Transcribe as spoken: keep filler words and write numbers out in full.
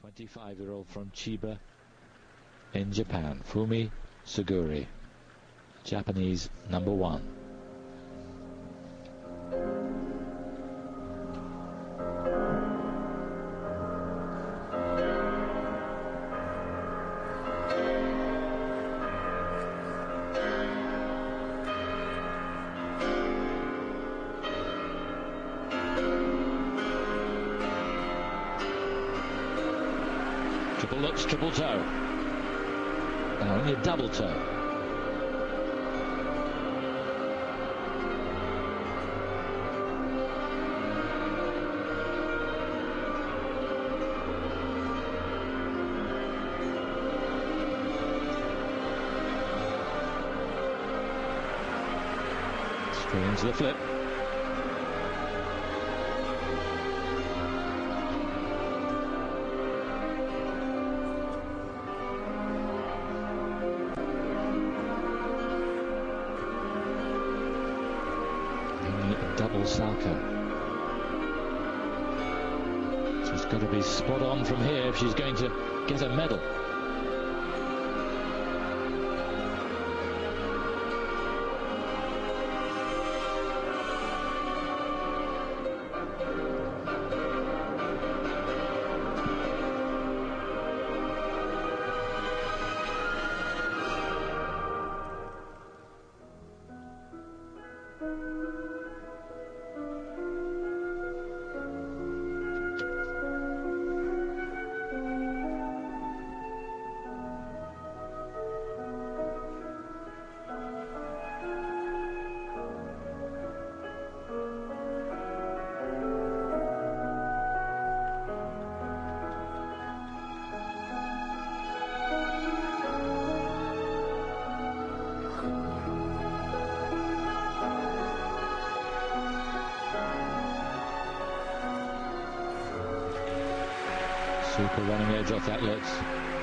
twenty-five-year-old from Chiba in Japan, Fumi Suguri, Japanese number one. Triple looks, triple toe. And only a double toe. Straight into the flip. Double Salchow. She's got to be spot on from here if she's going to get a medal. Super running edge off that looks.